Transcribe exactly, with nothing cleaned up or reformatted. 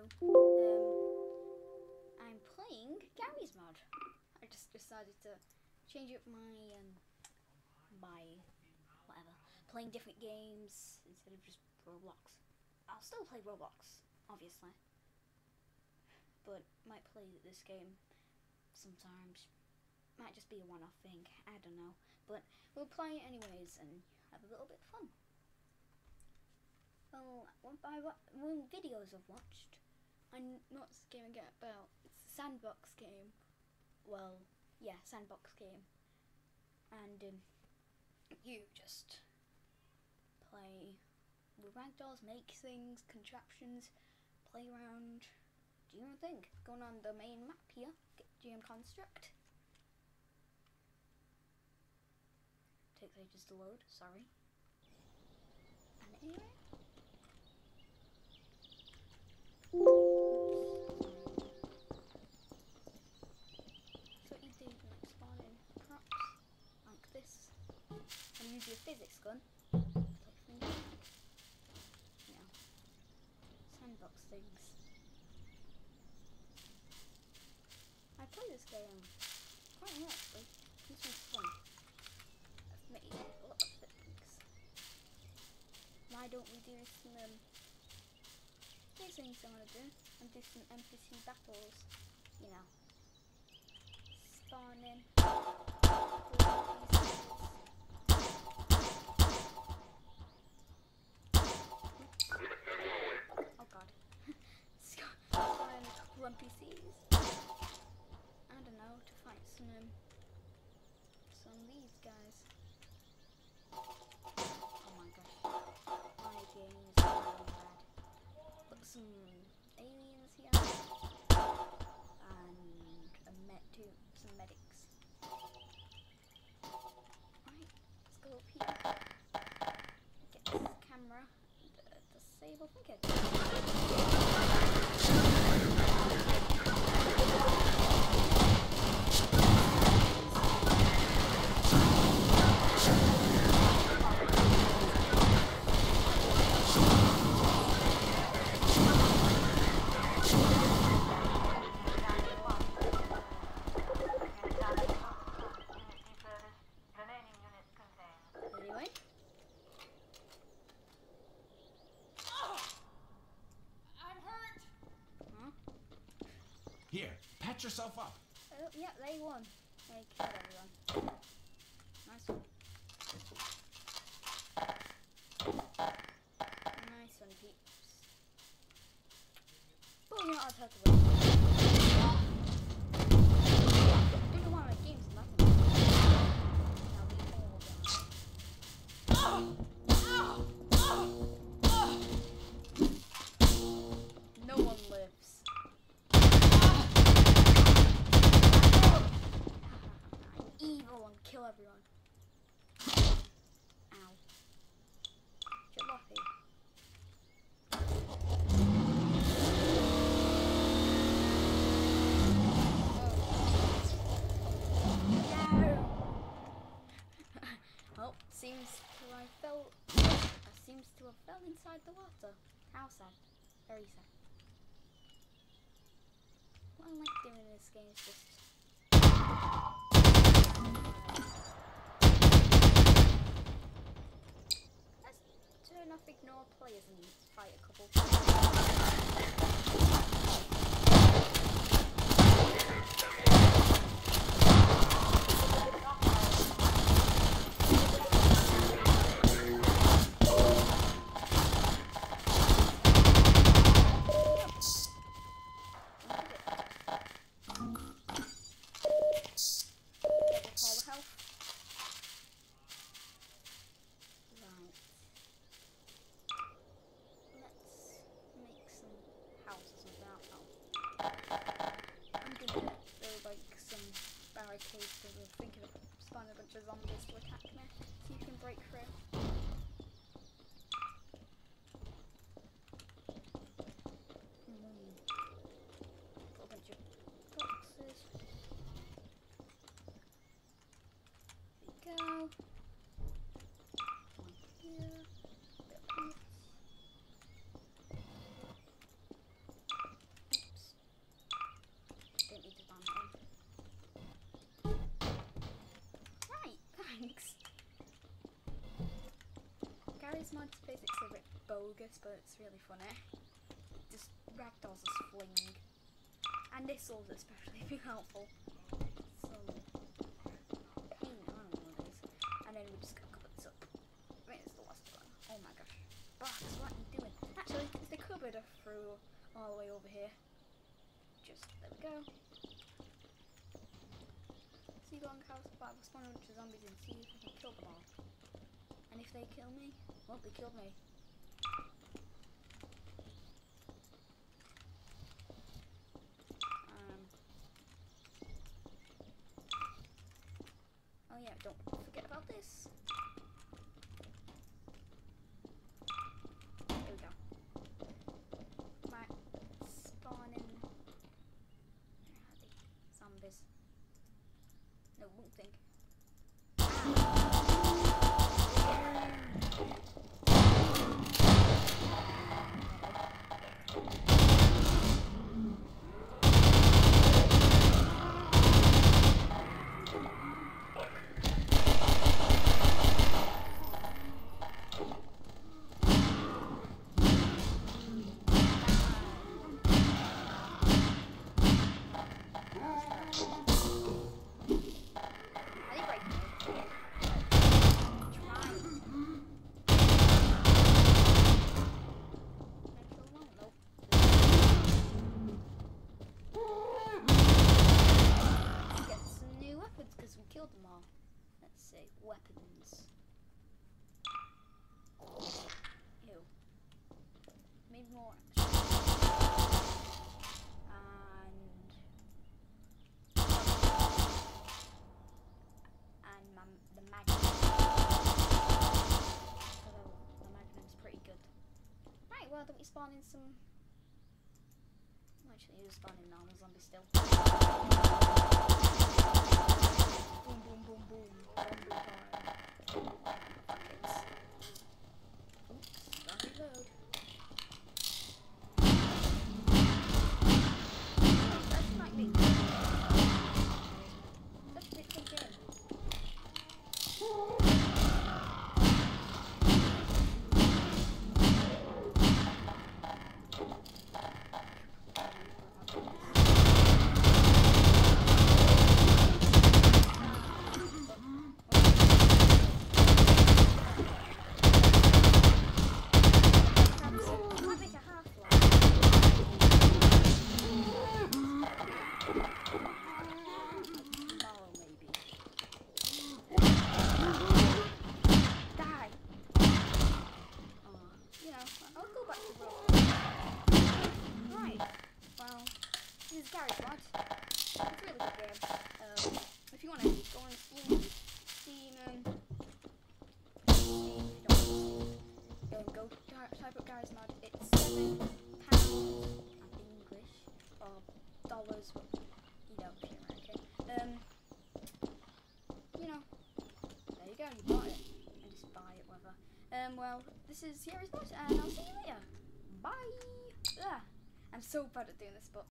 um, I'm playing Garry's Mod. I just decided to change up my um, my whatever, playing different games instead of just Roblox. I'll still play Roblox, obviously, but might play this game sometimes. Might just be a one-off thing. I don't know, but we'll play it anyways and have a little bit of fun. Well, one by what one videos I've watched, I know what this game I get about. It's a sandbox game. Well, yeah, sandbox game, and um, you just play with ragdolls, make things, contraptions, play around, do your own thing. Going on the main map here, get G M Construct. Takes ages to load, sorry. And anyway. So what you do, you like spawn in props like this. And use your physics gun. You know, sandbox things. I play this game quite a lot actually. This one's fun. I've made a lot of things. Why don't we do some um, here's things I want to do and do some N P C battles, you know. Spawn in. Oh god. Spawn in a couple N P Cs. I don't know, to fight some um, some of these guys. Oh my gosh. My game is really bad. Got some aliens here. And a med too. Some medics. Right, let's go up here. Get this camera and uh, disable thinking. Here, patch yourself up. Oh, yeah, they won. They killed everyone. Nice one. Nice one, peeps. But you're not allowed to win. I don't know why my game's laughing. Now we all die. No one lives. Evil and kill everyone. Ow. Jalopy. No. Well, seems to I fell. I seems to have fell inside the water. How sad. Very sad. What I like doing in this game is just. Let's turn off ignore players and fight a couple. Because we're thinking of spawning a bunch of zombies to attack me, so you can break through. Mm. Got a bunch of boxes. There we go. One here. A bit of it's basically a bit bogus, but it's really funny. Just ragdolls are fling. And missiles especially be helpful. So pain, I don't know what it is. And then we just got cupboards up. I mean, it's the last one. Oh my gosh. Box, what are you doing? Actually, it's the cupboard I threw all the way over here. Just, there we go. So you go on the house, but I'll spawn a bunch of zombies and see if I can kill them all. And if they kill me, well, they killed me. Um. Oh yeah, don't forget about this. Here we go. Right, spawning. Where are they? Zombies. No, won't think. Killed them all. Let's see. Weapons. Ew. Maybe more. And. And my, the Magnum. Although the Magnum's pretty good. Right, well, don't we spawn in some. Actually, you spawn in normal zombies still. Boom, boom, boom, boom. Zombie time. Buckets. Oops, gotta reload. That's not me. That's a bit big game. Garry's Mod. It's a really good game. Um, if you want to go on Steam, Steam, um, Steam, um, go type up Garry's Mod. It's seven pounds in English or dollars, but you know, if you're American. Um, you know, there you go. You bought it and just buy it, whatever. Um, well, this is Garry's Mod, and I'll see you later. Bye. Ugh. I'm so bad at doing this, but.